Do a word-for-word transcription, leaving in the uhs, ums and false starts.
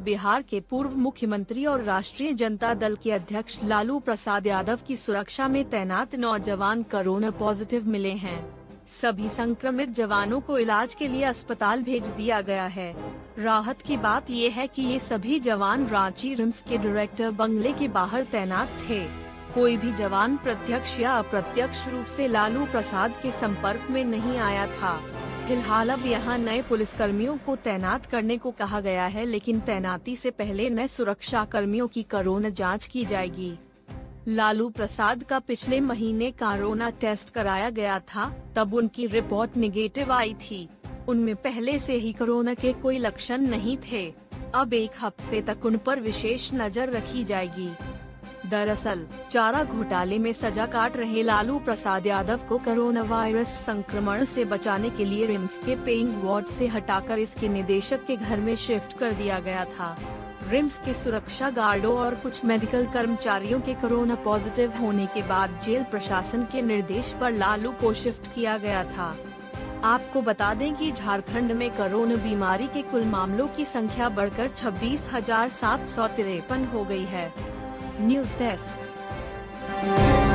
बिहार के पूर्व मुख्यमंत्री और राष्ट्रीय जनता दल के अध्यक्ष लालू प्रसाद यादव की सुरक्षा में तैनात नौजवान कोरोना पॉजिटिव मिले हैं। सभी संक्रमित जवानों को इलाज के लिए अस्पताल भेज दिया गया है। राहत की बात ये है कि ये सभी जवान रांची रिम्स के डायरेक्टर बंगले के बाहर तैनात थे। कोई भी जवान प्रत्यक्ष या अप्रत्यक्ष रूप से लालू प्रसाद के संपर्क में नहीं आया था। फिलहाल अब यहां नए पुलिस कर्मियों को तैनात करने को कहा गया है, लेकिन तैनाती से पहले नए सुरक्षा कर्मियों की कोरोना जांच की जाएगी। लालू प्रसाद का पिछले महीने कोरोना टेस्ट कराया गया था, तब उनकी रिपोर्ट निगेटिव आई थी। उनमें पहले से ही कोरोना के कोई लक्षण नहीं थे। अब एक हफ्ते तक उन पर विशेष नजर रखी जाएगी। दरअसल चारा घोटाले में सजा काट रहे लालू प्रसाद यादव को कोरोना वायरस संक्रमण से बचाने के लिए रिम्स के पेइंग वार्ड से हटाकर इसके निदेशक के घर में शिफ्ट कर दिया गया था। रिम्स के सुरक्षा गार्डों और कुछ मेडिकल कर्मचारियों के कोरोना पॉजिटिव होने के बाद जेल प्रशासन के निर्देश पर लालू को शिफ्ट किया गया था। आपको बता दें कि झारखंड में कोरोना बीमारी के कुल मामलों की संख्या बढ़कर छब्बीस हजार सात सौ तिरपन हो गई है। News desk.